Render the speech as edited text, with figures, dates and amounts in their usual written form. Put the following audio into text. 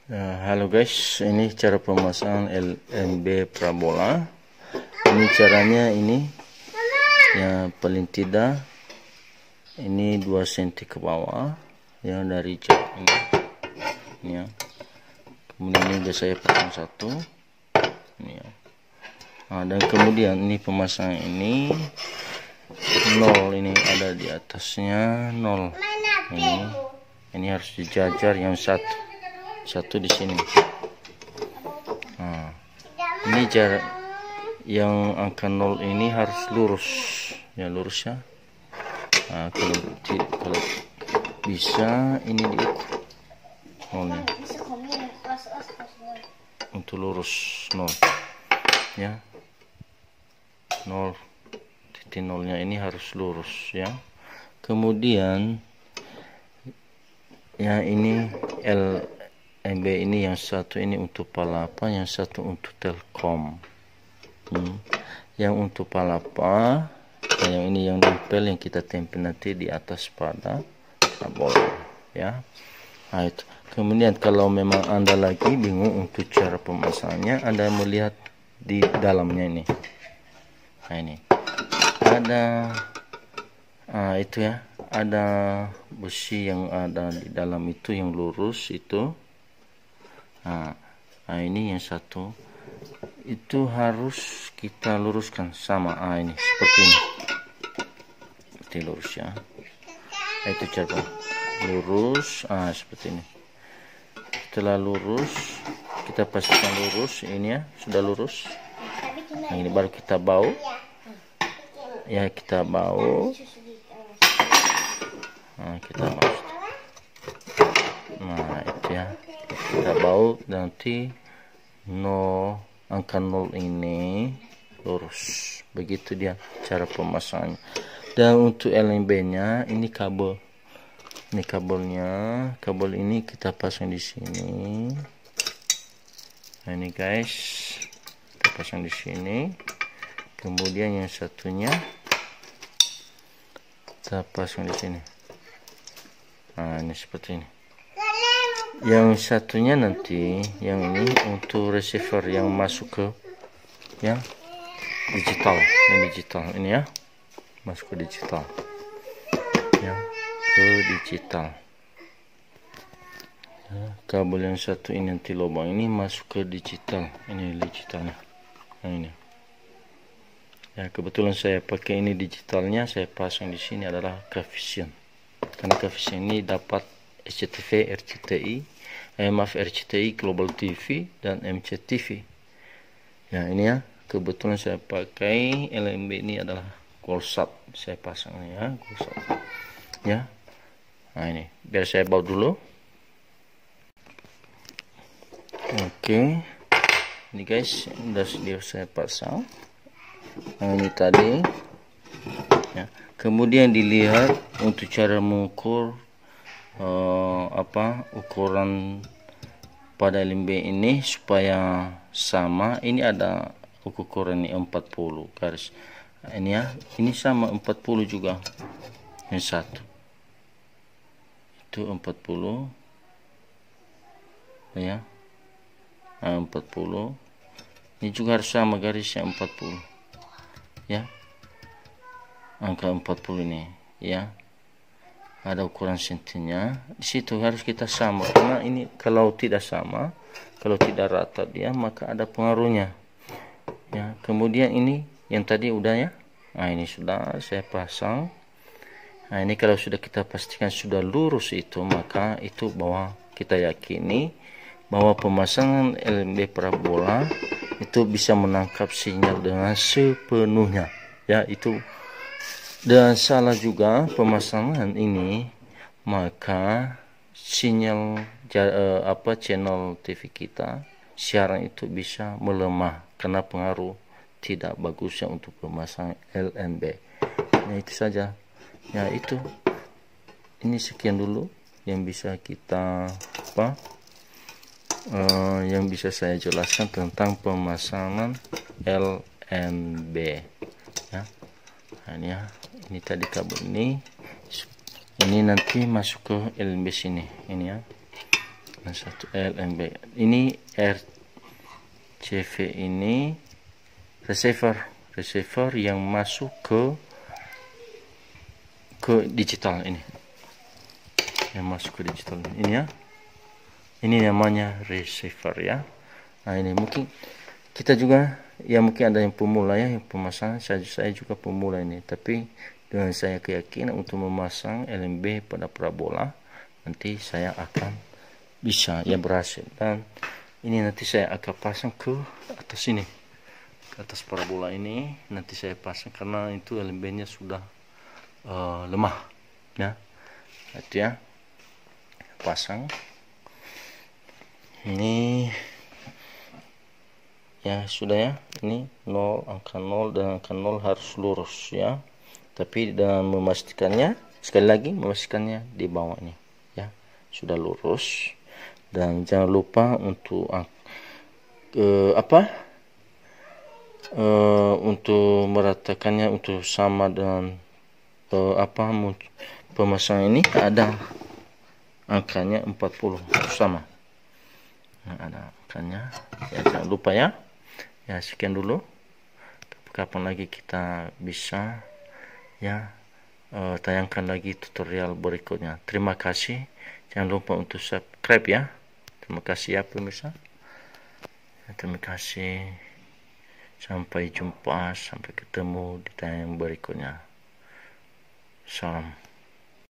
Halo guys, ini cara pemasangan LMB parabola. Ini caranya, ini ya paling tidak ini 2 cm ke bawah ya dari jarak ini ya. Kemudian ini sudah saya pasang satu ini ya. Dan kemudian ini pemasangan ini 0, ini ada di atasnya 0. Ini harus dijajar yang satu di sini. Ini jarak yang angka 0 ini harus lurus ya, lurus ya. Kalau bisa ini diukur 0 untuk lurus 0 ya. 0 titik 0 nya ini harus lurus ya. Kemudian ya ini LMB ini yang satu ini untuk palapa, yang satu untuk telkom. Yang untuk palapa, yang ini yang nempel, yang kita tempel nanti di atas pada parabola ya. Itu. Kemudian kalau memang Anda lagi bingung untuk cara pemasangannya, Anda melihat di dalamnya ini. Ini ada itu ya, ada besi yang ada di dalam itu yang lurus itu. Ini yang satu itu harus kita luruskan sama ini seperti ini, seperti lurus ya. Itu cara lurus seperti ini. Setelah lurus kita pastikan lurus ini ya, sudah lurus. Ini baru kita bau ya, kita bau. Kita bau. Itu ya, kita bau nanti angka 0 ini lurus. Begitu dia cara pemasangannya. Dan untuk LMB nya ini kabel. Ini kabelnya, kabel ini kita pasang di sini. Ini guys, kita pasang di sini. Kemudian yang satunya kita pasang di sini. Ini seperti ini. Yang satunya nanti yang ini untuk receiver yang masuk ke ya digital, yang digital ini ya, masuk ke digital ya, ke digital ya. Kabel yang satu ini nanti lubang ini masuk ke digital, ini digitalnya. Ini ya, kebetulan saya pakai ini digitalnya, saya pasang di sini adalah Cavision, karena Cavision ini dapat SCTV, RCTI, Global TV dan MCTV ya. Ini ya, kebetulan saya pakai LMB ini adalah Golsat, saya pasang ya, Golsat ya. Ini biar saya baut dulu. Oke, ini guys sudah saya pasang. Ini tadi ya. Kemudian dilihat untuk cara mengukur ukuran pada LMB ini supaya sama. Ini ada ukuran ini 40 garis ini ya, ini sama 40 juga. Yang satu itu 40 ya, 40 ini juga harus sama garisnya 40 ya, angka 40 ini ya. Ada ukuran sentinya di situ, harus kita sama, karena ini kalau tidak sama, kalau tidak rata dia, maka ada pengaruhnya ya. Kemudian ini yang tadi udah ya, ini sudah saya pasang. Ini kalau sudah kita pastikan sudah lurus itu, maka itu bahwa kita yakini bahwa pemasangan LMB parabola itu bisa menangkap sinyal dengan sepenuhnya ya. Itu dan salah juga pemasangan ini, maka sinyal channel TV kita, siaran itu bisa melemah karena pengaruh tidak bagusnya untuk pemasangan LMB. Nah itu saja ya, itu ini sekian dulu yang bisa kita yang bisa saya jelaskan tentang pemasangan LMB ya. Ini ya, ini tadi kabel ini nanti masuk ke LMB sini ini ya. 1 LMB. Ini RCV ini receiver yang masuk ke digital ini, yang masuk ke digital ini ya. Ini namanya receiver ya. Nah ini mungkin kita juga ya, mungkin ada yang pemula ya, yang pemasangan. Saya juga pemula ini, tapi dengan saya keyakinan untuk memasang LMB pada parabola, nanti saya akan bisa ya, berhasil. Dan ini nanti saya akan pasang ke atas sini, ke atas parabola ini nanti saya pasang, karena itu LMB nya sudah lemah ya. Itu ya, pasang ini ya, sudah ya. Ini 0, angka 0 dan angka 0 harus lurus ya, tapi dengan memastikannya, sekali lagi memastikannya di bawah ini ya sudah lurus. Dan jangan lupa untuk untuk meratakannya, untuk sama dengan pemasangan ini ada angkanya 40 sama. Nah, ada angkanya ya, jangan lupa ya. Ya sekian dulu, kapan lagi kita bisa ya tayangkan lagi tutorial berikutnya. Terima kasih, jangan lupa untuk subscribe ya. Terima kasih ya pemirsa ya, terima kasih, sampai jumpa, sampai ketemu di tayangan berikutnya. Salam.